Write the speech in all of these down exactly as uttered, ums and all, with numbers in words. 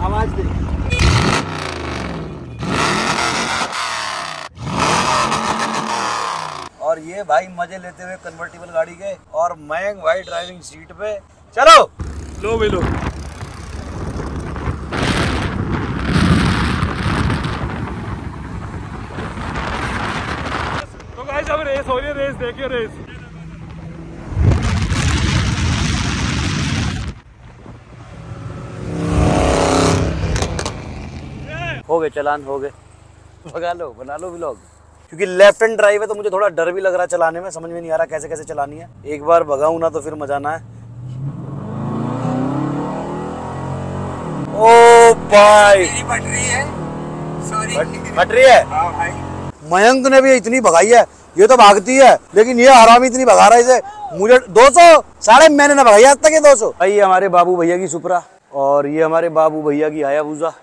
आवाज दे। और ये भाई मजे लेते हुए कन्वर्टिबल गाड़ी के, और मयंक भाई ड्राइविंग सीट पे। चलो लो भी लो। तो गाइस अब रेस हो रही है, रेस देखिए रेस। हो गए चलान, हो गए। भगा लो, बना लो व्लॉग। क्योंकि लेफ्ट हैंड ड्राइव है तो मुझे थोड़ा डर भी लग रहा है चलाने में, समझ में नहीं आ रहा कैसे कैसे चलानी है। एक बार भगाऊं ना तो फिर मजा ना है। ओ भाई फट रही है, सॉरी फट रही है। हाँ भाई, मयंक ने भी इतनी भगाई है, ये तो भागती है, लेकिन ये हरामी इतनी भगा रहा है इसे। मुझे दो सौ साढ़े मैंने ना भगाई आज तक ये दो सौ। भाई ये हमारे बाबू भैया की सुपरा और ये हमारे बाबू भैया की Hayabusa.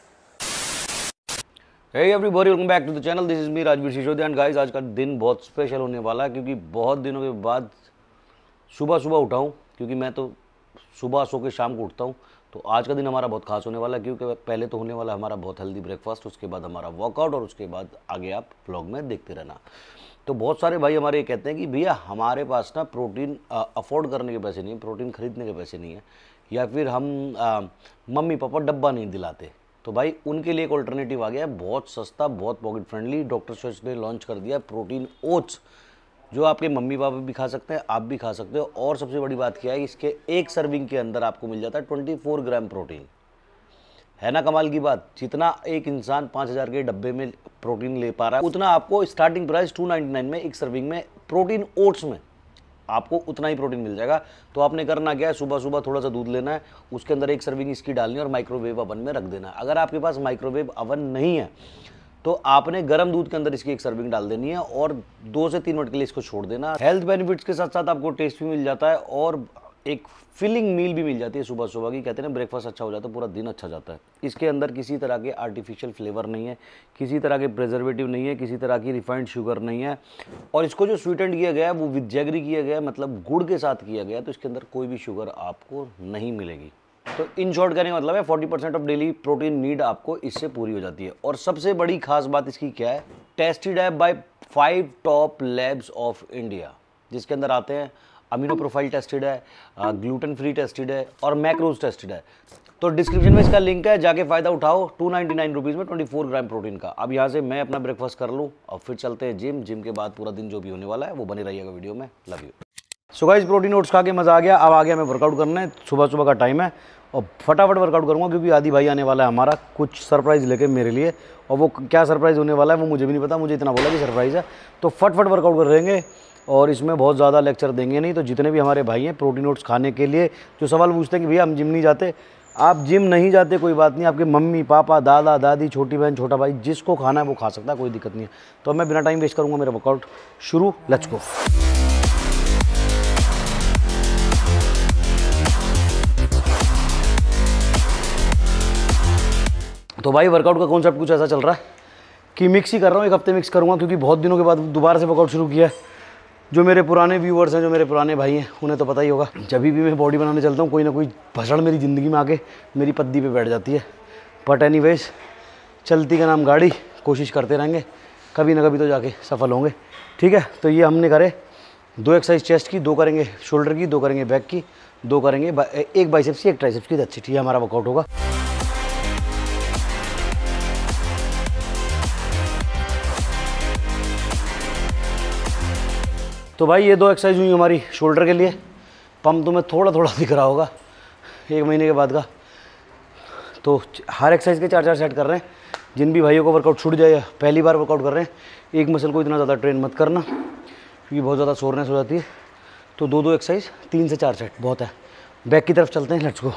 Hey everybody, welcome back to the channel. This is me Rajveer Sisodia and guys आज का दिन बहुत स्पेशल होने वाला है क्योंकि बहुत दिनों के बाद सुबह सुबह उठा हूँ, क्योंकि मैं तो सुबह सो के शाम को उठता हूँ। तो आज का दिन हमारा बहुत खास होने वाला है क्योंकि पहले तो होने वाला हमारा बहुत हेल्दी ब्रेकफास्ट, उसके बाद हमारा वर्कआउट और उसके बाद आगे आप व्लॉग में देखते रहना। तो बहुत सारे भाई हमारे ये कहते हैं कि भैया हमारे पास ना प्रोटीन अफोर्ड करने के पैसे नहीं है, प्रोटीन खरीदने के पैसे नहीं है, या फिर हम आ, मम्मी पापा डब्बा नहीं दिलाते। तो भाई उनके लिए एक ऑल्टरनेटिव आ गया है, बहुत सस्ता, बहुत पॉकेट फ्रेंडली। डॉक्टर चॉइस ने लॉन्च कर दिया प्रोटीन ओट्स, जो आपके मम्मी पापा भी खा सकते हैं, आप भी खा सकते हो। और सबसे बड़ी बात क्या है, इसके एक सर्विंग के अंदर आपको मिल जाता है चौबीस ग्राम प्रोटीन। है ना कमाल की बात। जितना एक इंसान पाँच हज़ार के डब्बे में प्रोटीन ले पा रहा है, उतना आपको starting price two ninety nine में एक सर्विंग में प्रोटीन ओट्स में आपको उतना ही प्रोटीन मिल जाएगा। तो आपने करना क्या है, सुबह सुबह थोड़ा सा दूध लेना है, उसके अंदर एक सर्विंग इसकी डालनी है और माइक्रोवेव ओवन में रख देना है। अगर आपके पास माइक्रोवेव ओवन नहीं है तो आपने गर्म दूध के अंदर इसकी एक सर्विंग डाल देनी है और दो से तीन मिनट के लिए इसको छोड़ देना। हेल्थ बेनिफिट्स के साथ साथ आपको टेस्ट भी मिल जाता है और एक फिलिंग मील भी मिल जाती है सुबह सुबह की। कहते हैं ना ब्रेकफास्ट अच्छा हो जाता है, पूरा दिन अच्छा जाता है। इसके अंदर किसी तरह के आर्टिफिशियल फ्लेवर नहीं है, किसी तरह के प्रिजर्वेटिव नहीं है, किसी तरह की रिफाइंड शुगर नहीं है, और इसको जो स्वीटेंड किया गया है वो विद जैगरी किया गया है, मतलब गुड़ के साथ किया गया है। तो इसके अंदर कोई भी शुगर आपको नहीं मिलेगी। तो इन शॉर्ट कहने का मतलब है forty percent of daily protein need आपको इससे पूरी हो जाती है। और सबसे बड़ी खास बात इसकी क्या है, टेस्टेड है by five top labs of India, जिसके अंदर आते हैं अमीनो प्रोफाइल टेस्टेड है, ग्लूटेन फ्री टेस्टेड है और मैक्रोज टेस्टेड है। तो डिस्क्रिप्शन में इसका लिंक है, जाके फायदा उठाओ। टू नाइन्टी नाइन रुपीज़ में चौबीस ग्राम प्रोटीन का। अब यहाँ से मैं अपना ब्रेकफास्ट कर लूँ और फिर चलते हैं जिम। जिम के बाद पूरा दिन जो भी होने वाला है वो बने रहिएगा वीडियो में। Love you. So guys protein oats खा के मज़ा आ गया। अब आ गया मैं वर्कआउट करने। सुबह सुबह का टाइम है और फटाफट वर्कआउट करूँगा क्योंकि आदि भाई आने वाला है हमारा कुछ सरप्राइज़ लेके मेरे लिए, और वो क्या सरप्राइज़ होने वाला है वो मुझे भी नहीं पता। मुझे इतना बोला कि सरप्राइज़ है, तो फटफट वर्कआउट कर रहेंगे और इसमें बहुत ज़्यादा लेक्चर देंगे नहीं। तो जितने भी हमारे भाई हैं प्रोटीन ओट्स खाने के लिए जो सवाल पूछते हैं कि भैया हम जिम नहीं जाते, आप जिम नहीं जाते कोई बात नहीं, आपके मम्मी पापा दादा दादी छोटी बहन छोटा भाई जिसको खाना है वो खा सकता है, कोई दिक्कत नहीं है। तो मैं बिना टाइम वेस्ट करूँगा मेरा वर्कआउट शुरू। Let's go. तो भाई वर्कआउट का कॉन्सेप्ट कुछ ऐसा चल रहा है कि मिक्स ही कर रहा हूँ, एक हफ्ते मिक्स करूँगा क्योंकि बहुत दिनों के बाद दोबारा से वर्कआउट शुरू किया है। जो मेरे पुराने व्यूअर्स हैं, जो मेरे पुराने भाई हैं, उन्हें तो पता ही होगा, जब भी मैं बॉडी बनाने चलता हूँ कोई ना कोई भसड़ मेरी ज़िंदगी में आके मेरी पद्दी पे बैठ जाती है। बट एनीवेज, चलती का नाम गाड़ी, कोशिश करते रहेंगे, कभी ना कभी तो जाके सफल होंगे। ठीक है, तो ये हमने करे दो एक्सरसाइज चेस्ट की, दो करेंगे शोल्डर की, दो करेंगे बैक की, दो करेंगे बा, एक बाइसेप्स की, एक ट्राइसेप्स की। अच्छी ठीक है, हमारा वर्कआउट होगा। तो भाई ये दो एक्सरसाइज हुई हमारी शोल्डर के लिए। पम्प तुम्हें थोड़ा थोड़ा दिख रहा होगा एक महीने के बाद का। तो हर एक्सरसाइज के चार चार सेट कर रहे हैं। जिन भी भाइयों को वर्कआउट छूट जाए, पहली बार वर्कआउट कर रहे हैं, एक मसल को इतना ज़्यादा ट्रेन मत करना क्योंकि बहुत ज़्यादा सोरनेस हो जाती है। तो दो दो एक्सरसाइज, तीन से चार सेट बहुत है। बैक की तरफ चलते हैं, लेट्स गो।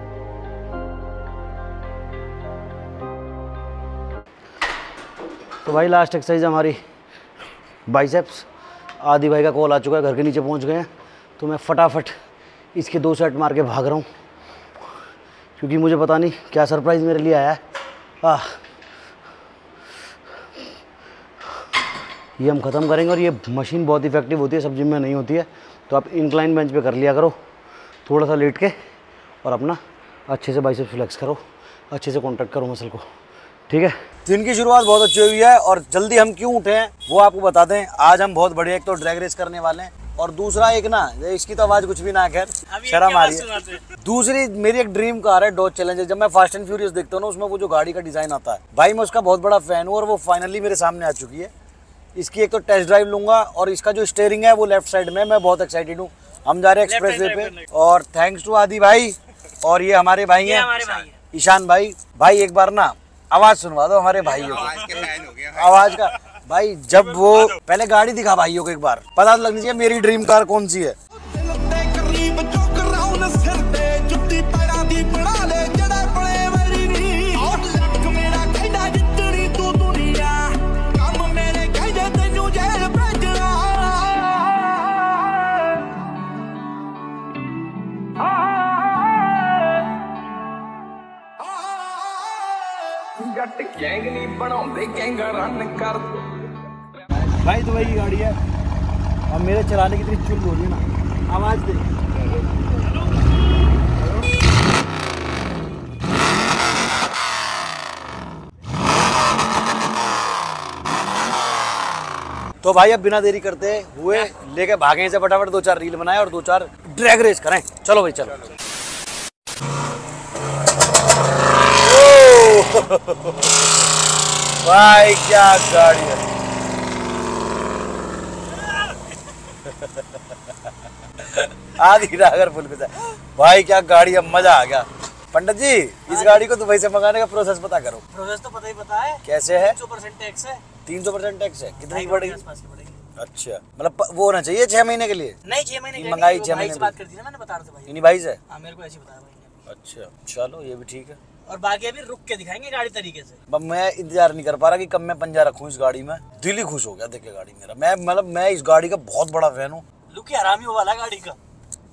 तो भाई लास्ट एक्सरसाइज हमारी बाइसेप्स। आदि भाई का कॉल आ चुका है, घर के नीचे पहुंच गए हैं, तो मैं फटाफट इसके दो सेट मार के भाग रहा हूँ क्योंकि मुझे पता नहीं क्या सरप्राइज़ मेरे लिए आया है। आह, ये हम ख़त्म करेंगे और ये मशीन बहुत इफेक्टिव होती है, सब जिम में नहीं होती है। तो आप इंक्लाइन बेंच पे कर लिया करो, थोड़ा सा लेट के, और अपना अच्छे से बाइसेप्स फ्लेक्स करो। अच्छे से कॉन्टैक्ट करो मसल को, ठीक है। दिन की शुरुआत बहुत अच्छी हुई है और जल्दी हम क्यों उठे हैं वो आपको बता दें। आज हम बहुत बढ़िया एक तो ड्रैग रेस करने वाले हैं और दूसरा एक ना, इसकी तो आवाज़ कुछ भी ना, खैर शर्म आ रही है। दूसरी मेरी एक ड्रीम कार है डॉज चैलेंजर। जब मैं फास्ट एंड फ्यूरियस देखता हूँ ना, उसमें वो जो गाड़ी का डिज़ाइन आता है भाई, मैं उसका बहुत बड़ा फ़ैन हूँ और वो फाइनली मेरे सामने आ चुकी है। इसकी एक तो टेस्ट ड्राइव लूंगा और इसका जो स्टीयरिंग है वो लेफ्ट साइड में, मैं बहुत एक्साइटेड हूँ। हम जा रहे हैं एक्सप्रेस वे पे और थैंक्स टू आदि भाई और ये हमारे भाई हैं ईशान भाई। भाई एक बार ना आवाज़ सुनवा दो हमारे भाइयों को, आवाज़ का भाई। जब वो पहले गाड़ी दिखा भाइयों को, एक बार पता तो लगनी चाहिए मेरी ड्रीम कार कौन सी है। भाई तो वही गाड़ी है और मेरे चलाने की इतनी चुल हो रही है ना, आवाज दे। तो भाई अब बिना देरी करते हुए लेके भागे से फटाफट, दो चार रील बनाए और दो चार ड्रैग रेस करें। चलो भाई चलो। भाई क्या गाड़ी है आधी रागर फुल पे भाई, क्या गाड़ी है, मजा आ गया। पंडित जी इस गाड़ी को दुबई से मंगाने का प्रोसेस पता करो। प्रोसेस तो पता ही पता है, कैसे है? तीन सौ परसेंट टैक्स है। तीन सौ परसेंट टैक्स है, कितनी पड़ेगी? अच्छा, मतलब वो होना चाहिए छह महीने के लिए? नहीं, छह महीने मंगाई छह महीने बात कर दी ना मैंने, बता रहा था भाई। इन्हीं भाई से? हाँ मेरे को ऐसे बताया भाई। अच्छा चलो ये भी ठीक है। और बाकी अभी रुक के दिखाएंगे गाड़ी तरीके से। मैं इंतजार नहीं कर पा रहा कि कब मैं पंजा रखूं इस गाड़ी में। दिल ही खुश हो गया देख के गाड़ी मेरा। मैं मतलब मैं इस गाड़ी का बहुत बड़ा फैन हूँ। लुक ही हरामी हो वाला गाड़ी का।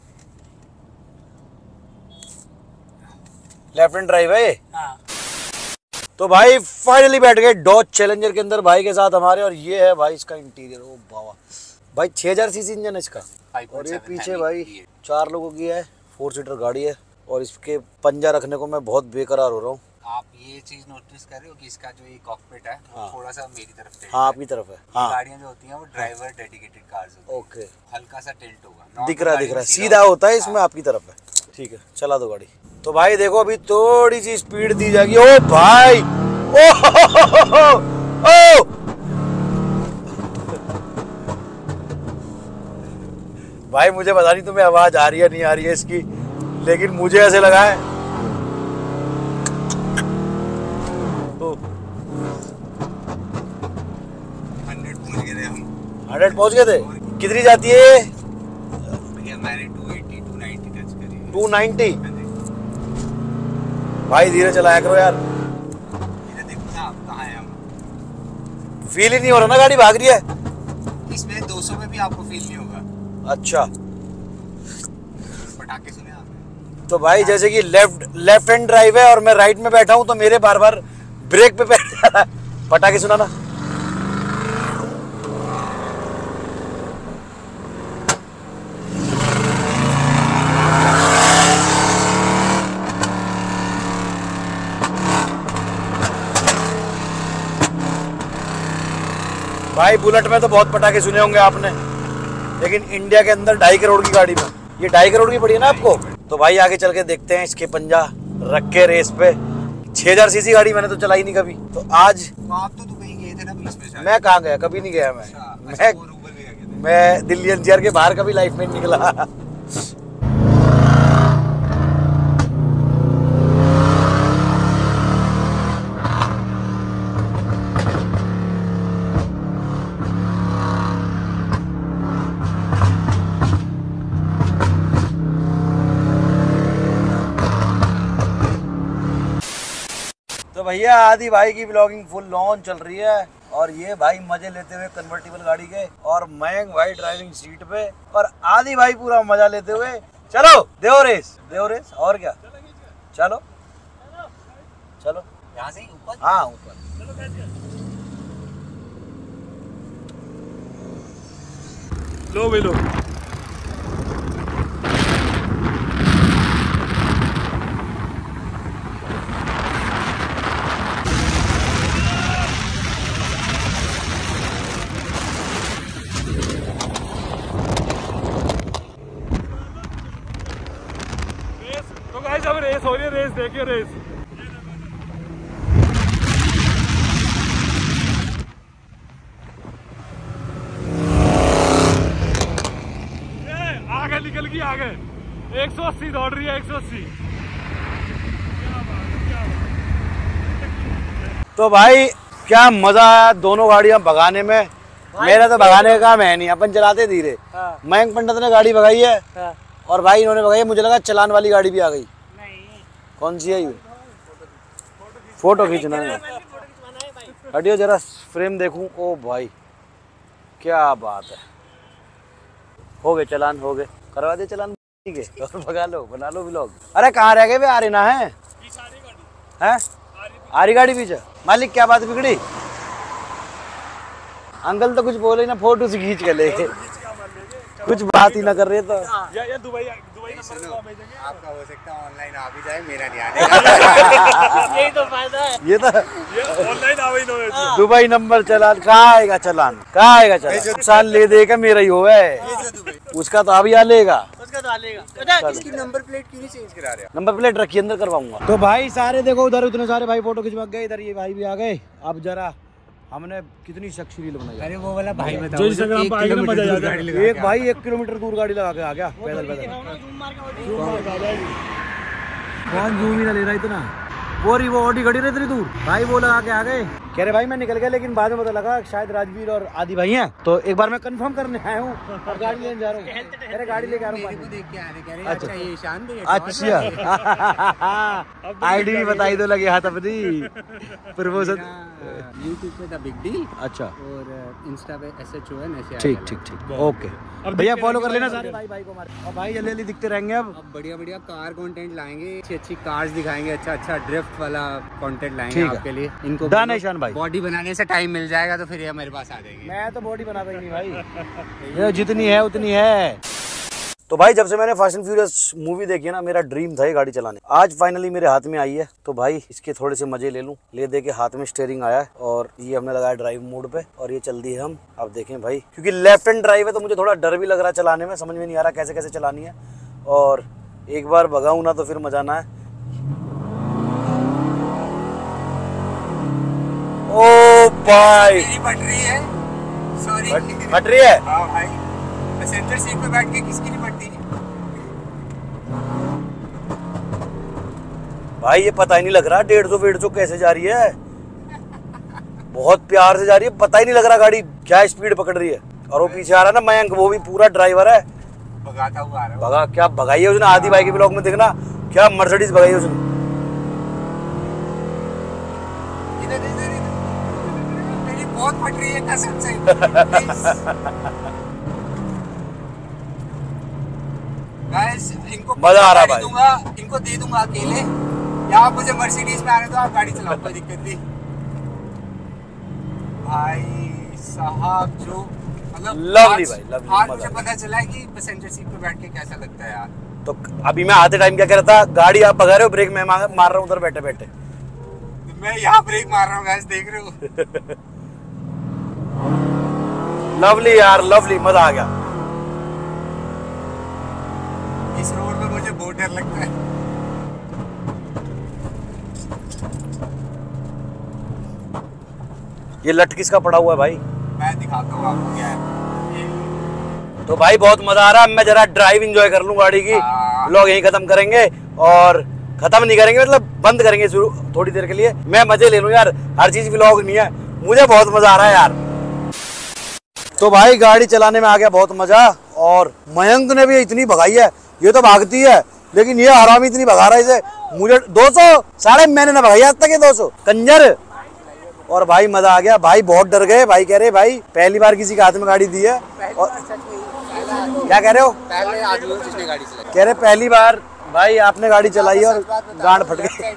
लेफ्ट हैंड ड्राइव है। हाँ। तो भाई फाइनली बैठ गए डॉज चैलेंजर के अंदर भाई के साथ हमारे, और ये है भाई इसका इंटीरियर। ओ बाबा भाई छह हज़ार सीसी इंजन है इसका और ये पीछे भाई चार लोगों की है, फोर सीटर गाड़ी है। और इसके पंजा रखने को मैं बहुत बेकरार हो रहा हूँ। आप ये चीज नोटिस कर रहे हो कि इसका जो ये कॉकपिट है हाँ। थोड़ा सा मेरी तरफ टिल्ट हाँ है। आपकी तरफ है। हाँ गाड़ियाँ जो होती हैं वो ड्राइवर डेडिकेटेड कार्स होती हैं। ओके हल्का सा टिल्ट होगा, दिख रहा है दिख रहा है सीधा होता है, इसमें आपकी तरफ है। ठीक है चला दो गाड़ी। तो भाई देखो अभी थोड़ी सी स्पीड दी जाएगी। ओ भाई ओ ओ भाई मुझे पता नहीं तुम्हें आवाज आ रही है नहीं आ रही है इसकी, लेकिन मुझे ऐसे लगा है हंड्रेड पहुंच गए थे हम। हंड्रेड पहुंच गए थे। कितनी जाती है? भैया मैंने two eighty two ninety touch करी। Two ninety? भाई धीरे चलाया करो यार। ये देखो ना आप कहाँ हैं हम। फील ही नहीं हो रहा ना गाड़ी भाग रही है। इसमें दो सौ में भी आपको फील नहीं होगा। अच्छा पटाखे सुने आपने? तो भाई जैसे कि लेफ्ट लेफ्ट हैंड ड्राइव है और मैं राइट में बैठा हूँ तो मेरे बार बार ब्रेक पे पैर जा रहा है। पटाखे सुना ना। भाई बुलेट में तो बहुत पटाखे सुने होंगे आपने, लेकिन इंडिया के अंदर ढाई करोड़ की गाड़ी में ये ढाई करोड़ की पड़ी है ना आपको। तो भाई आगे चल के देखते हैं इसके पंजा रख के रेस पे। छह हज़ार सीसी गाड़ी मैंने तो चलाई नहीं कभी। तो आज तो आप तो दुबई गए थे ना बीच में शायद। मैं कहाँ गया, कभी नहीं गया मैं। अच्छा, मैं वो रूबल भी गए थे। मैं दिल्ली एनसीआर के बाहर कभी लाइफ में नहीं निकला। तो भैया आदि भाई की ब्लॉगिंग फुल लॉन्च चल रही है और ये भाई मजे लेते हुए कन्वर्टेबल गाड़ी के, और मयंक भाई ड्राइविंग सीट पे और आदि भाई पूरा मजा लेते हुए। चलो देव रेस देव रेस और क्या। चलो चलो यहाँ से ही ऊपर। हाँ ऊपर। लो भाई लो। देखिए रेस। आगे निकल गई, आगे एक सौ अस्सी दौड़ रही है, एक सौ अस्सी। तो भाई क्या मजा आया दोनों गाड़ियां भगाने में। मेरा तो भगाने का काम है नहीं, अपन चलाते धीरे। मयंक पंडित ने गाड़ी भगाई है और भाई इन्होंने भगाई है। मुझे लगा चलान वाली गाड़ी भी आ गई। कौन सी है ये? फोटो खींचना है। हटियो जरा फ्रेम देखूं। ओ भाई क्या बात है। हो गए चलान, हो गए, करवा दे चलान। ठीक है और भगा लो, बना लो व्लॉग। अरे कहाँ रह गए? आ रही ना है हैं? आरी गाड़ी पीछे। मालिक क्या बात बिगड़ी? अंकल तो कुछ बोले ना, फोटो से खींच के ले, कुछ बात ही ना कर रहे तो। या, या दुबई दुबई नंबर भेजेंगे आपका। हो सकता है ऑनलाइन आ भी जाए, मेरा नहीं आने। यही तो फायदा है। ये तो ऑनलाइन आ गई। दुबई नंबर चलान कहाँ आएगा? चलान कहाँ आएगा? चलान नुकसान ले देगा मेरा ही हो है, उसका तो अभी आ लेगा। उसका तो आलेगा। इसकी नंबर प्लेट क्यों नहीं चेंज करा रहे हो? नंबर प्लेट रखिए, अंदर करवाऊंगा। तो भाई सारे देखो उधर उतने सारे भाई फोटो खिंचवा गए, इधर ये भाई भी आ गए। अब जरा हमने कितनी सेक्सी रील बनाई। अरे वो वाला भाई बताओ जो इंस्टाग्राम पे आएगा ना, मजा आ जाएगा। एक भाई एक किलोमीटर दूर गाड़ी लगा के आ गया पैदल पैदल। कौन जूम ही ना ले रहा इतना। वो रही वो ऑडी खड़ी रही इतनी दूर, भाई वो लगा के आ गए। कह रहे भाई मैं निकल गया, लेकिन बाद में पता लगा शायद राजवीर और आदि भाई हैं। तो एक बार मैं कंफर्म करने आया हूँ और गाड़ी लेने जा रहा हूँ। अरे गाड़ी लेके आ रहा हूँ। देख के आ रहे, कह रहे अच्छा। अच्छा ये ईशान भी है। अच्छा आईडी भी बताई दो लगे हाथ अपनी प्रमोशन। यूट्यूब पे द बिग डील अच्छा और इंस्टा पे एस एच ओ एन ऐसे। ठीक ठीक ठीक ओके। भैया फॉलो कर लेना सारे भाई भाई को हमारे। और भाई जल्दी जल्दी दिखते रहेंगे। अब अब बढ़िया बढ़िया कार कंटेंट लाएंगे, अच्छी अच्छी कार्स दिखाएंगे, अच्छा अच्छा ड्रिफ्ट वाला कंटेंट लाएंगे ठीक है। आपके लिए। इनको डन है ईशान भाई। बॉडी बनाने से टाइम मिल जाएगा तो फिर ये हमारे पास आ जाएंगे। मैं तो बॉडी बनाता ही नहीं भाई, ये जितनी है उतनी है। तो भाई जब से मैंने फास्ट एंड फ्यूरियस मूवी देखी है ना, मेरा ड्रीम था ये गाड़ी चलाने। आज फाइनली मेरे हाथ में आई है, तो भाई इसके थोड़े से मजे ले लूं। ले दे के हाथ में स्टीयरिंग आया है और ये हमने लगाया ड्राइव मोड पे और ये चल दी है हम। अब देखें भाई, क्योंकि लेफ्ट हैंड ड्राइव है तो मुझे थोड़ा डर भी लग रहा है चलाने में, समझ में नहीं आ रहा कैसे कैसे चलानी है। और एक बार भगाऊं ना तो फिर मजा ना है। ओ भाई मेरी फट रही है, सॉरी फट रही है। हाँ भाई, पैसेंजर सीट पे बैठ के किसकी नहीं फटती? भाई ये पता ही नहीं लग रहा डेढ़ सौ डेढ़ सौ कैसे जा रही है। बहुत प्यार से जा रही है, पता ही नहीं लग रहा गाड़ी क्या स्पीड पकड़ रही है। और वो पीछे आ रहा है ना मयंक, वो भी पूरा ड्राइवर है। भगाता हुआ आ रहा है। भगा क्या भगाई है उसने। आदि भाई के ब्लॉग में देखना क्या मर्सिडीज भगाई है उसने। इधर इधर इधर मेरी बहुत फट रही है कसम से। Please। Guys, इनको मजा आ रहा गाड़ी भाई। दूंगा, इनको दे दूंगा अकेले, या आप मुझे मर्सिडीज में आने दो, आप गाड़ी चलाओ, कोई दिक्कत नहीं। भाई साहब जो मतलब Lovely आज- भाई, lovely, आज मजा मुझे आया। पता चला है कि पैसेंजर सीट पे बैठ के कैसा लगता है यार। तो अभी मैं आते टाइम क्या कह रहा था, गाड़ी आप भगा रहे हो, ब्रेक मैं मार मार रहा हूँ उधर बैठे बैठे। मैं यहाँ ब्रेक मार रहा हूँ guys, देख रहे हो। लवली यार लवली, मजा आ गया। इस रोड पे मुझे बहुत डर लगता है। ये लट किसका पड़ा हुआ है भाई? मैं दिखाता हूँ आपको क्या है। तो भाई बहुत मजा आ रहा है। मैं जरा ड्राइव एंजॉय कर लूँ गाड़ी की। हाँ। लोग यहीं खत्म करेंगे और खत्म नहीं करेंगे, मतलब बंद करेंगे शुरू थोड़ी देर के लिए। मैं मजे ले लूँ यार, हर चीज व्लॉग नहीं है। मुझे बहुत मजा आ रहा है यार। तो भाई गाड़ी चलाने में आ गया बहुत मजा। और मयंक ने भी इतनी भगाई है, ये तो भागती है लेकिन ये हरामी इतनी भगा रहा है इसे। मुझे दो सौ साढ़े मैंने ना भगाई आज तक ये दो सौ कंजर। और भाई मजा आ गया। भाई बहुत डर गए, भाई कह रहे भाई पहली बार किसी के हाथ में गाड़ी दी है। और क्या कह रहे हो? पहले आदमी हूँ जिसने गाड़ी चलाई। कह रहे पहली बार भाई आपने गाड़ी चलाई है और गांड फट गई।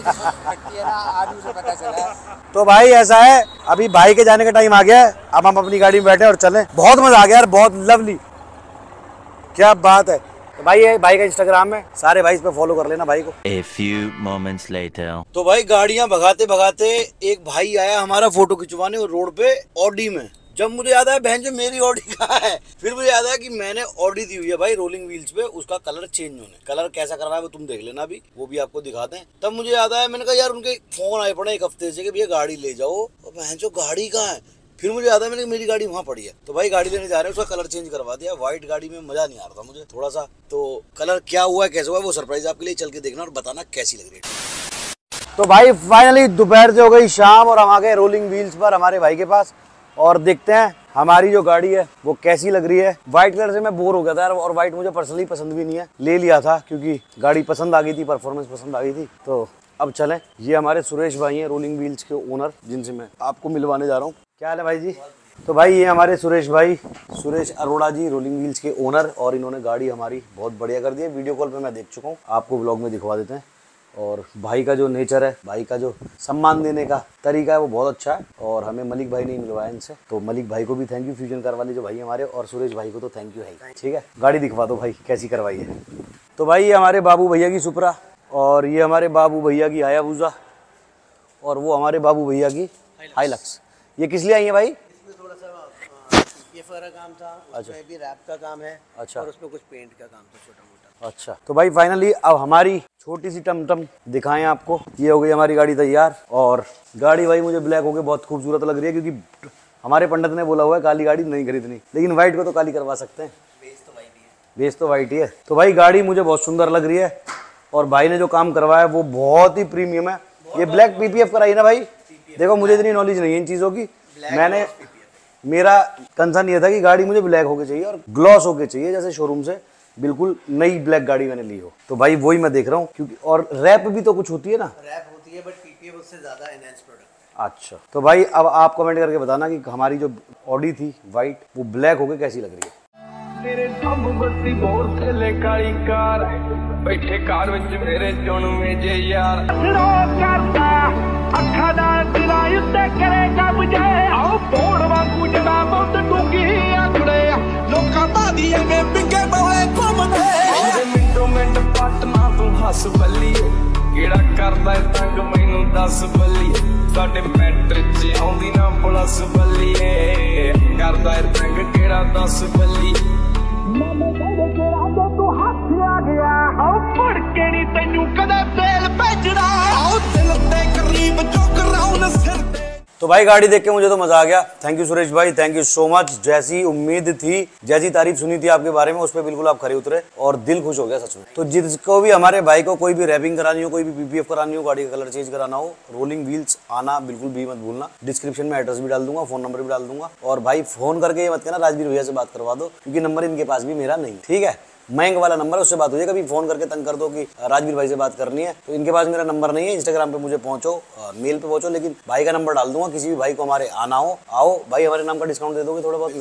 तो भाई ऐसा है, अभी भाई के जाने का टाइम आ गया है। अब हम अपनी गाड़ी में बैठे और चलें। बहुत मजा आ गया यार, बहुत लवली, क्या बात है। तो भाई ये भाई का इंस्टाग्राम है, सारे भाई इस पे फॉलो कर लेना भाई को। A few moments later. तो भाई गाड़ियां भगाते भगाते एक भाई आया हमारा फोटो खिंचवाने और रोड पे ऑडी में। जब मुझे याद आया बहन जो मेरी ऑडी कहाँ है, फिर मुझे याद आया कि मैंने ऑडी दी हुई है भाई रोलिंग व्हील्स पे, उसका कलर चेंज होने, कलर कैसा करवाया वो तुम देख लेना अभी, वो भी आपको दिखाते हैं। तब मुझे याद आया, मैंने कहा यार उनके फोन आए पड़े एक हफ्ते से कि भैया गाड़ी ले जाओ, और बहन जो गाड़ी कहाँ है, फिर मुझे याद है मैंने मेरी गाड़ी वहाँ पड़ी है, तो भाई गाड़ी लेने जा रहे हैं, उसका कलर चेंज करवा दिया। व्हाइट गाड़ी में मजा नहीं आ रहा था मुझे थोड़ा सा, तो कलर क्या हुआ है कैसे हुआ है वो सरप्राइज आपके लिए, चल के देखना और बताना कैसी लग रही है। तो भाई फाइनली दोपहर से हो गई शाम और हम आ गए रोलिंग व्हील्स पर हमारे भाई के पास, और देखते हैं हमारी जो गाड़ी है वो कैसी लग रही है। व्हाइट कलर से मैं बोर हो गया था यार, और व्हाइट मुझे पर्सनली पसंद भी नहीं है, ले लिया था क्योंकि गाड़ी पसंद आ गई थी, परफॉर्मेंस पसंद आ गई थी। तो अब चलें, ये हमारे सुरेश भाई हैं रोलिंग व्हील्स के ओनर, जिनसे मैं आपको मिलवाने जा रहा हूँ। क्या हाल है भाई जी? तो भाई ये हमारे सुरेश भाई, सुरेश अरोड़ा जी, रोलिंग व्हील्स के ओनर, और इन्होंने गाड़ी हमारी बहुत बढ़िया कर दी है। वीडियो कॉल पे मैं देख चुका हूँ, आपको ब्लॉग में दिखवा देते हैं। और भाई का जो नेचर है, भाई का जो सम्मान देने का तरीका है वो बहुत अच्छा है, और हमें मलिक भाई नहीं मिलवाया इनसे, तो मलिक भाई को भी थैंक यू, फ्यूजन कार वाले जो भाई हमारे, और सुरेश भाई को तो थैंक यू है। ठीक है, गाड़ी दिखवा दो भाई कैसी करवाई है। तो भाई ये हमारे बाबू भैया की सुपरा, और ये हमारे बाबू भैया की हायाबुसा, और वो हमारे बाबू भैया की हाइलक्स। ये किस लिए आई है भाई? थोड़ा सा ये फरा काम था, उसमें भी रैप का काम है, अच्छा, और उसमें कुछ पेंट का काम था छोटा मोटा। अच्छा, तो भाई फाइनली अब हमारी छोटी सी टमटम दिखाएं आपको। ये हो गई हमारी गाड़ी तैयार, और गाड़ी भाई मुझे ब्लैक होके बहुत खूबसूरत लग रही है, क्योंकि हमारे पंडित ने बोला हुआ है काली गाड़ी नहीं खरीदनी, लेकिन व्हाइट को तो काली करवा सकते हैं, बेस तो वाइट ही है। बेस तो व्हाइट ही है। तो भाई गाड़ी मुझे बहुत सुंदर लग रही है, और भाई ने जो काम करवाया वो बहुत ही प्रीमियम है। ये ब्लैक पीपीएफ कराई ना भाई? देखो मुझे इतनी नॉलेज नहीं है इन चीज़ों की, मैंने मेरा कंसर्न ये था कि गाड़ी मुझे ब्लैक होके चाहिए और ग्लॉस होके चाहिए, जैसे शोरूम से बिल्कुल नई ब्लैक गाड़ी मैंने ली हो। तो भाई वही मैं देख रहा हूँ, क्योंकि और रैप भी तो कुछ होती है ना? रैप होती है, बट पीपीएफ उससे ज्यादा एनहांस प्रोडक्ट। अच्छा, तो भाई अब आप कमेंट करके बताना कि हमारी जो ऑडी थी वाइट, वो ब्लैक होके कैसी लग रही है। तेरे सब बत्ती बोल थले काली कार बैठे कार विच मेरे चुन में जे यार रो करता अखा दा दिला उत्ते करेगा मुझे आओ बोड़ वांगू जड़ा बहुत डूंगी आंखड़े लोकां दा दिए में बिके बोए घुमदे मेरे मिंटो मिंट पटना तू हस बल्लीए किहड़ा करदा तंग मैनू दस बल्लीए साडे मैटर च आउंदी ना प्लस बल्लीए करदा तंग किहड़ा दस बल्लीए मैंने तेरे तेरा जो तू हाथ आ गया आओ पड़ के नहीं तैनू कदे बेल भेजना आओ दिल ते करीब जो कराउन सिर ते। तो भाई गाड़ी देख के मुझे तो मजा आ गया। थैंक यू सुरेश भाई, थैंक यू सो मच। जैसी उम्मीद थी, जैसी तारीफ सुनी थी आपके बारे में, उस पर बिल्कुल आप खरे उतरे और दिल खुश हो गया सच में। तो जिसको भी हमारे भाई को कोई भी रैपिंग करानी हो, कोई भी पीपीएफ करानी हो, गाड़ी का कलर चेंज कराना हो, रोलिंग व्हील्स आना बिल्कुल भी मत भूलना। डिस्क्रिप्शन में एड्रेस भी डाल दूंगा, फोन नंबर भी डाल दूंगा, और भाई फोन करके ये मत कहना राजवीर भैया से बात करवा दो, क्योंकि नंबर इनके पास भी मेरा नहीं, ठीक है? महंग वाला नंबर है, उससे बात हो जाए। कभी फोन करके तंग कर दो कि राजवीर भाई से बात करनी है, तो इनके पास मेरा नंबर नहीं है। इंस्टाग्राम पे मुझे पहुंचो, मेल पे पहुंचो, लेकिन भाई का नंबर डाल दूंगा। किसी भी भाई को हमारे आना हो, आओ भाई, हमारे नाम का डिस्काउंट दे दोगे थोड़ा बहुत?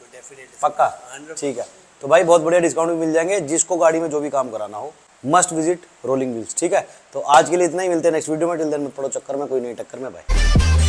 पक्का? ठीक है, तो भाई बहुत बढ़िया डिस्काउंट भी मिल जाएंगे। जिसको गाड़ी में जो भी काम कराना हो, मस्ट विजिट रोलिंग व्हील्स, ठीक है? तो आज के लिए इतना ही, मिलते हैं नेक्स्ट वीडियो में। टिल देन मत पड़ो चक्कर में, कोई नई टक्कर में, बाय।